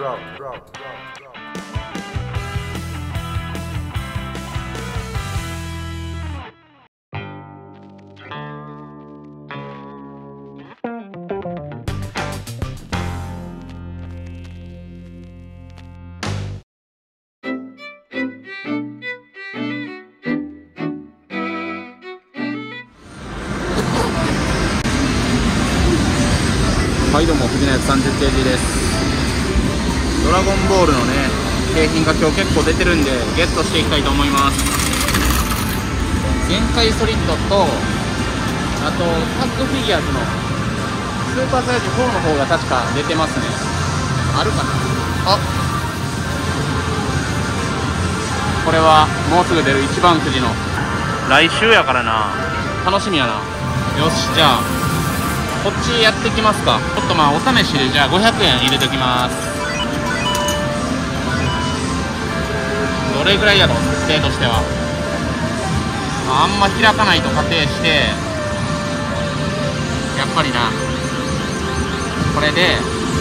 はいどうも、藤野役 30kg です。ドラゴンボールのね、景品が今日結構出てるんでゲットしていきたいと思います。限界ソリッドと、あとタッグフィギュアーズのスーパーサイヤ人4の方が確か出てますね。あるかなあ、これはもうすぐ出る一番くじの来週やからな、楽しみやな。よし、じゃあこっちやってきますか。ちょっとまあお試しでじゃあ500円入れておきます。どれぐらいやろ、設定としては。あんま開かないと仮定して、やっぱりな、これで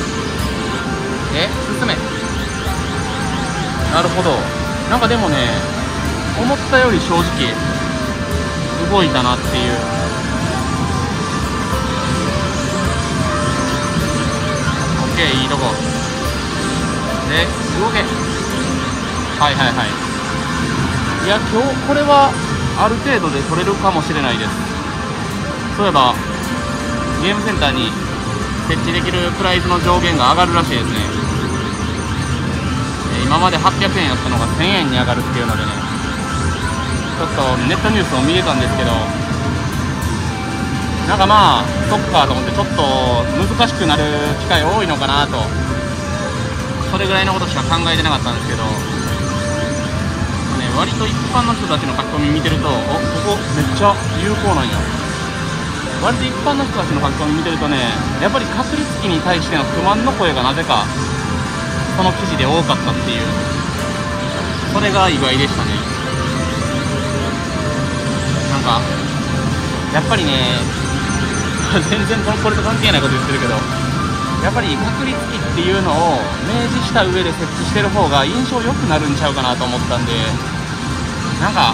進め。なるほど。なんかでもね、思ったより正直動いたなっていう。いいとこで動け。はいはいはい。いや、今日これはある程度で取れるかもしれないです。そういえばゲームセンターに設置できるプライズの上限が上がるらしいですね。今まで800円やったのが1000円に上がるっていうのでね、ちょっとネットニュースを見れたんですけど、なんかまあそっかと思って、ちょっと難しくなる機会多いのかなと、それぐらいのことしか考えてなかったんですけど、ね、割と一般の人たちの書き込み見てると、ここめっちゃ有効なんや。割と一般の人たちの書き込み見てるとね、やっぱり確率機に対しての不満の声がなぜかその記事で多かったっていう、それが意外でしたね。なんかやっぱりね、全然これと関係ないこと言ってるけど、やっぱり確率機っていうのを明示した上で設置してる方が印象良くなるんちゃうかなと思ったんで、なんか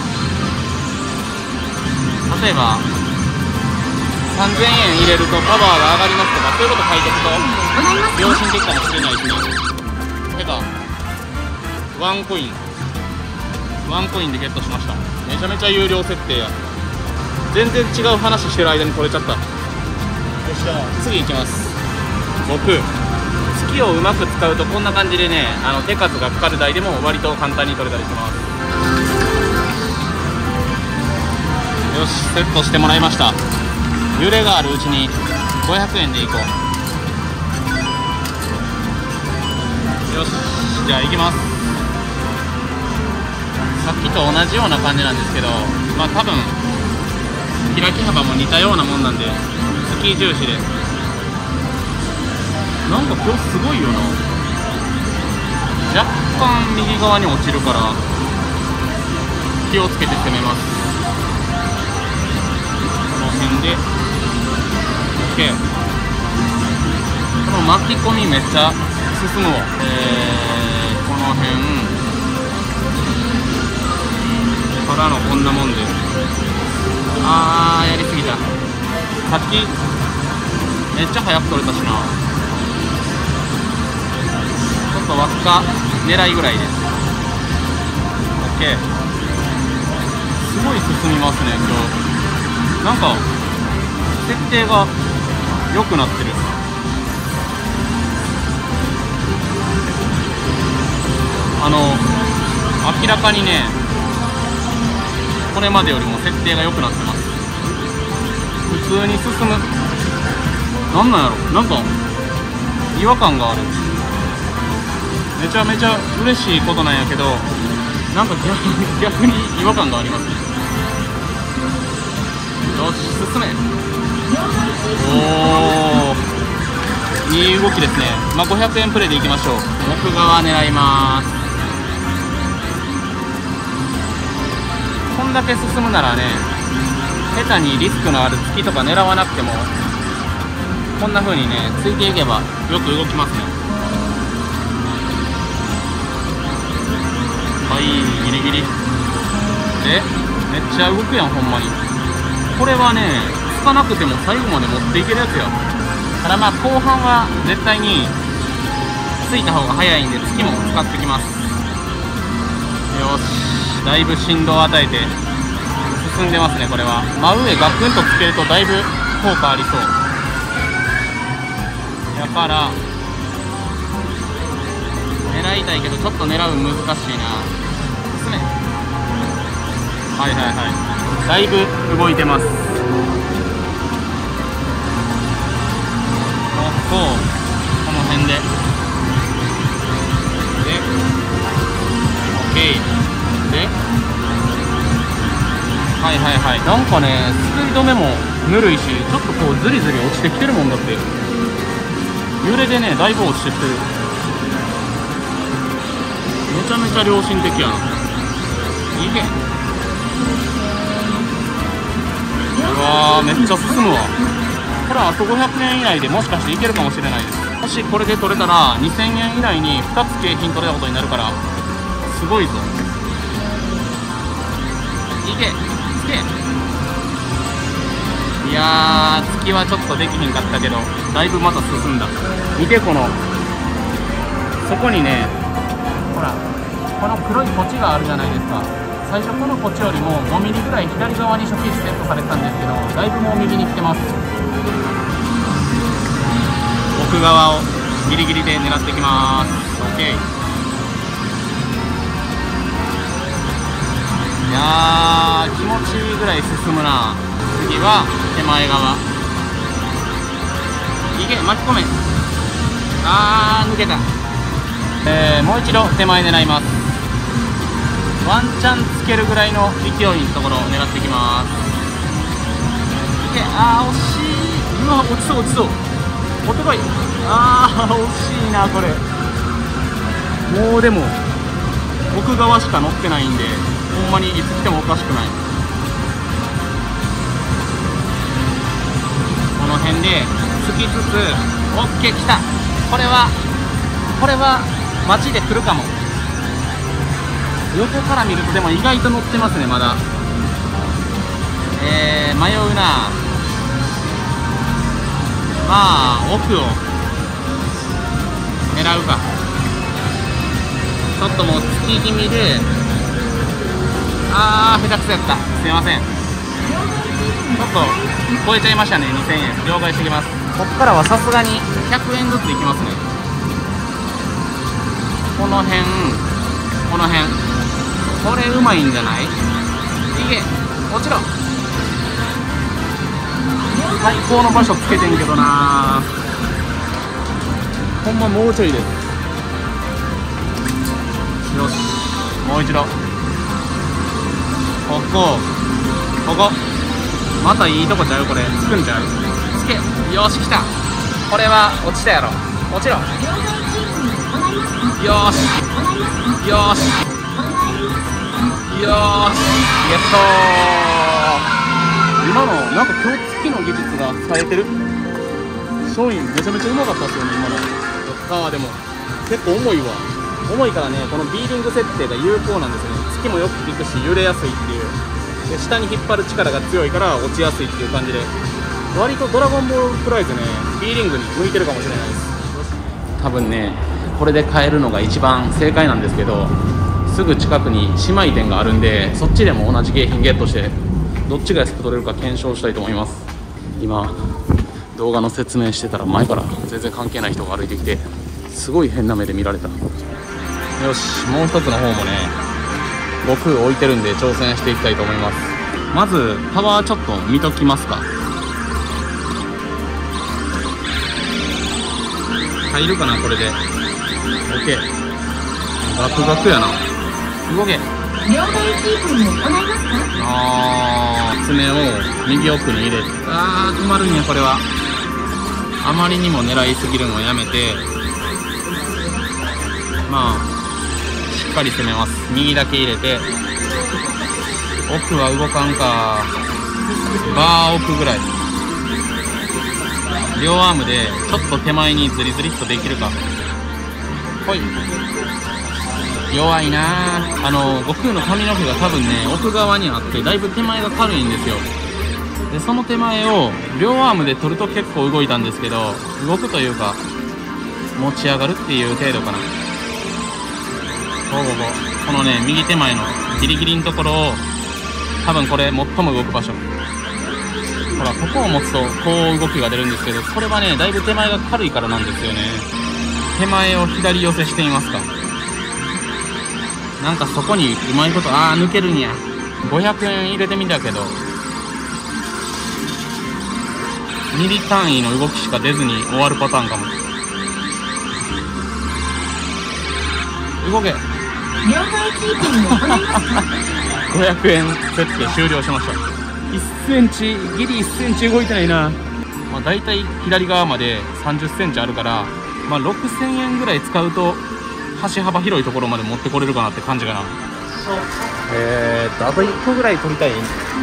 例えば3000円入れるとパワーが上がりますとか、そういうこと書いておくと良心的かもしれないですね。てかワンコインでゲットしました。めちゃめちゃ有料設定や。全然違う話してる間に取れちゃった。よっしゃ、次いきます。僕、月をうまく使うとこんな感じでね、手数がかかる台でも割と簡単に取れたりします。よし、セットしてもらいました。揺れがあるうちに500円でいこう。よし、じゃあいきます。さっきと同じような感じなんですけど、まあ多分開き幅も似たようなもんなんで、月重視で。なんか今日すごいよな。若干右側に落ちるから気をつけて攻めます。この辺で OK。 この巻き込みめっちゃ進むわ。この辺からのこんなもんで、やりすぎた。さっきめっちゃ早く取れたしな。ちょっと輪っか狙いぐらいです。 OK。 すごい進みますね今日。なんか設定が良くなってる。明らかにね、これまでよりも設定が良くなってます。普通に進む。なんなんやろ、なんか違和感がある。めちゃめちゃ嬉しいことなんやけど、なんか逆に違和感がありますね。よし、進め。おー、いい動きですね。まあ500円プレイでいきましょう。奥側狙います。こんだけ進むならね、下手にリスクのある突きとか狙わなくても、こんな風にねついていけばよく動きますね。 ちゃ動くやんほんまに。これはねつかなくても最後まで持っていけるやつや。ただまあ後半は絶対についた方が早いんで月も使ってきます。よし、だいぶ振動を与えて進んでますね。これは真上ガクンとつけるとだいぶ効果ありそうやから、狙いたいけどちょっと狙う難しいな。進め。はいはいはい、だいぶ動いてます。この辺で OK で、はいはいはい、なんかね滑り止めもぬるいし、ちょっとこうズリズリ落ちてきてるもんだって。揺れでねだいぶ落ちてきてる。めちゃめちゃ良心的やな。いけ。うわーめっちゃ進むわ。これはあと500円以内でもしかしていけるかもしれないです。もしこれで取れたら2000円以内に2つ景品取れたことになるからすごいぞ。いけつけ。いやー月はちょっとできひんかったけどだいぶまた進んだ。見てこのそこにね、ほらこの黒いポチがあるじゃないですか。最初このポチよりも5ミリぐらい左側に初期値セットされてたんですけど、だいぶもう右に来てます。奥側をギリギリで狙ってきます。 OK。 いやー気持ちいいぐらい進むな。次は手前側いけ、巻き込め。あー抜けた。もう一度手前狙います。ワンチャンつけるぐらいの勢いのところを狙っていきます。いけ。あー惜しい。うわ落ちそう落ちそう。おとこい。あー惜しいなこれ。もうでも奥側しか乗ってないんでほんまにいつ来てもおかしくない。この辺でつきつつ OK 来た。これは街で来るかも。横から見るとでも意外と乗ってますねまだ。迷うな。まあ奥を狙うか。ちょっともうつき気味で、あー下手くそやった。すいません、ちょっと超えちゃいましたね。2000円了解してきます。こっからはさすがに100円ずついきますね。この辺この辺これうまいんじゃない？いけもちろん最高の場所つけてんけどな。ほんまもうちょいです。よしもう一度ここまたいいとこちゃう。これつくんちゃう。つけ。よし来た。これは落ちたやろもちろん。よしよしよーしゲットー。今のなんか今日月の技術が冴えてる。商品めちゃめちゃうまかったっすよね今の。あーでも結構重いわ。重いからねこのビーリング設定が有効なんですよね。月もよく効くし揺れやすいっていう。で下に引っ張る力が強いから落ちやすいっていう感じで、割とドラゴンボールプライズねビーリングに向いてるかもしれないです。多分ねこれで買えるのが一番正解なんですけど、すぐ近くに姉妹店があるんでそっちでも同じ景品ゲットしてどっちが安く取れるか検証したいと思います。今動画の説明してたら前から全然関係ない人が歩いてきてすごい変な目で見られた。よしもう一つの方もね悟空置いてるんで挑戦していきたいと思います。まずパワーちょっと見ときますか。入るかなこれで。 OK ガクガクやな。動け。爪を右奥に入れて、止まるんやこれは。あまりにも狙いすぎるのをやめてまあしっかり攻めます。右だけ入れて奥は動かんか。バー奥ぐらい両アームでちょっと手前にズリズリっとできるか。 ほい。弱いなぁ。悟空の髪の毛が多分ね、奥側にあって、だいぶ手前が軽いんですよ。で、その手前を両アームで取ると結構動いたんですけど、動くというか、持ち上がるっていう程度かな。このね、右手前のギリギリのところを、多分これ最も動く場所。ほら、ここを持つとこう動きが出るんですけど、これはね、だいぶ手前が軽いからなんですよね。手前を左寄せしてみますか。なんかそこにうまいこと、抜けるんや。500円入れてみたけど、ミリ単位の動きしか出ずに終わるパターンかも。動け。500円設定終了しました。1センチ、ギリ1センチ動いてないな。まあ大体左側まで30センチあるから、まあ6000円ぐらい使うと、橋幅広いところまで持ってこれるかなって感じかな。あと1個ぐらい取りたい。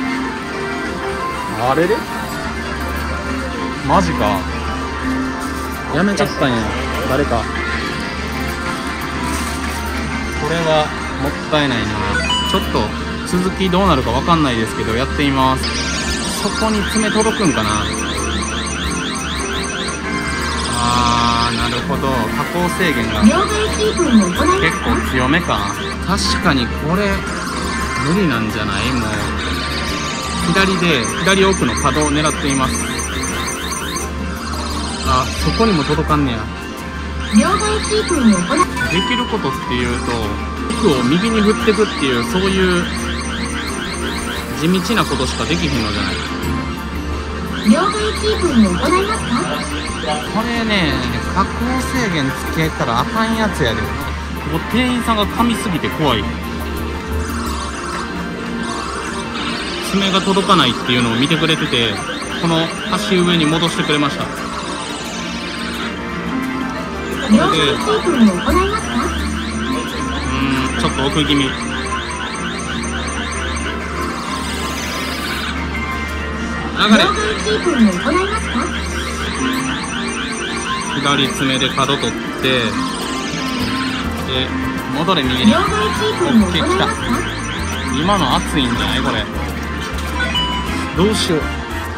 あれでマジか。やめちゃったんや、誰か。これはもったいないな。ちょっと続きどうなるかわかんないですけど、やってみます。そこに爪届くんかな。なるほど。加工制限が結構強めか。確かにこれ無理なんじゃない？もう左奥の角を狙っています。そこにも届かんねや。できることっていうと、服を右に振ってくっていう、そういう地道なことしかできひんのじゃない。これね、加工制限つけたらあかんやつやで。もう店員さんが噛みすぎて怖い。爪が届かないっていうのを見てくれてて、この端上に戻してくれました。これでちょっと奥気味。流れ。左爪で角取って、で戻れ右に。オッケー、来た。今の熱いんじゃないこれ。どうしよう。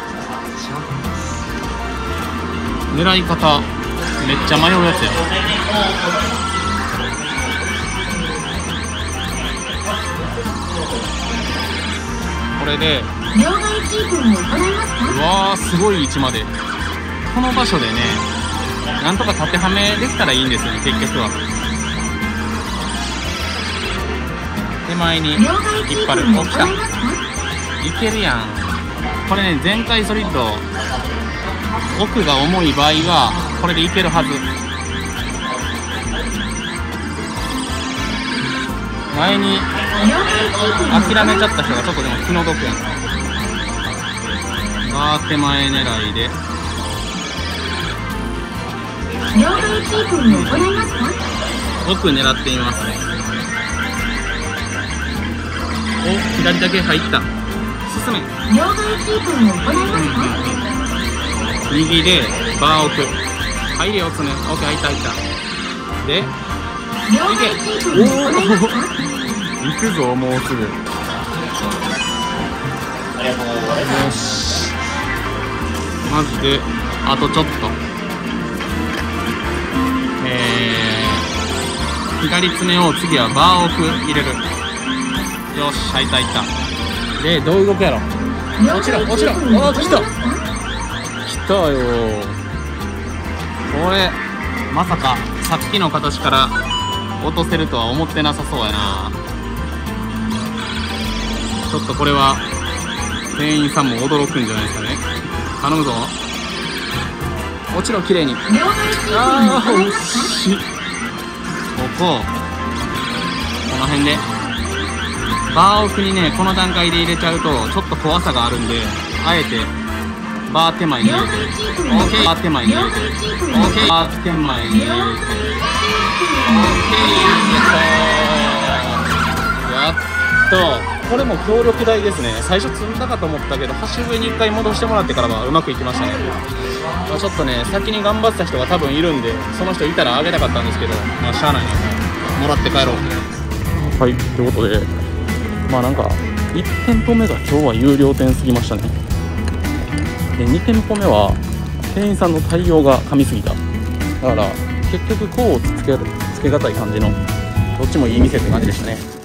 狙い方めっちゃ迷うやつや。これでうわー、すごい位置まで。この場所でね、なんとか縦はめできたらいいんですよね、結局は。手前に引っ張る。お、来た。いけるやん。これね、全開ソリッド奥が重い場合はこれでいけるはず。前に諦めちゃった人がちょっとでも気の毒やな。手前狙いで奥狙ってみます。お、左だけ入った。進め。右でバー奥。入れよ、爪。オッケー、入った入った。で、いけ。おお行くぞ、もうすぐ。よし、マジであとちょっと。左爪を次はバー奥入れる。よし、入った入った。で、どう動くやろ。落ちろ落ちろ。おお、来た来たよ。これまさかさっきの形から落とせるとは思ってなさそうやな。ちょっとこれは店員さんも驚くんじゃないですかね。頼むぞ。落ちろ、綺麗に。ああ、惜しい。この辺でバー奥にね、この段階で入れちゃうとちょっと怖さがあるんで、あえてバー手前に入れて、オーケー、バー手前に入れて、オーケー、バー手前に入れて、オーケー、やっと。これも協力台ですね。最初積んだかと思ったけど、端上に1回戻してもらってからはうまくいきましたね。 まあ、ちょっとね先に頑張ってた人が多分いるんで、その人いたらあげたかったんですけど、まあしゃあないな、もらって帰ろう。はい、ということでまあなんか1店舗目が今日は有料店すぎましたね。で2店舗目は店員さんの対応が噛みすぎた。だから結局こうつけがたい感じの、どっちもいい店って感じでしたね。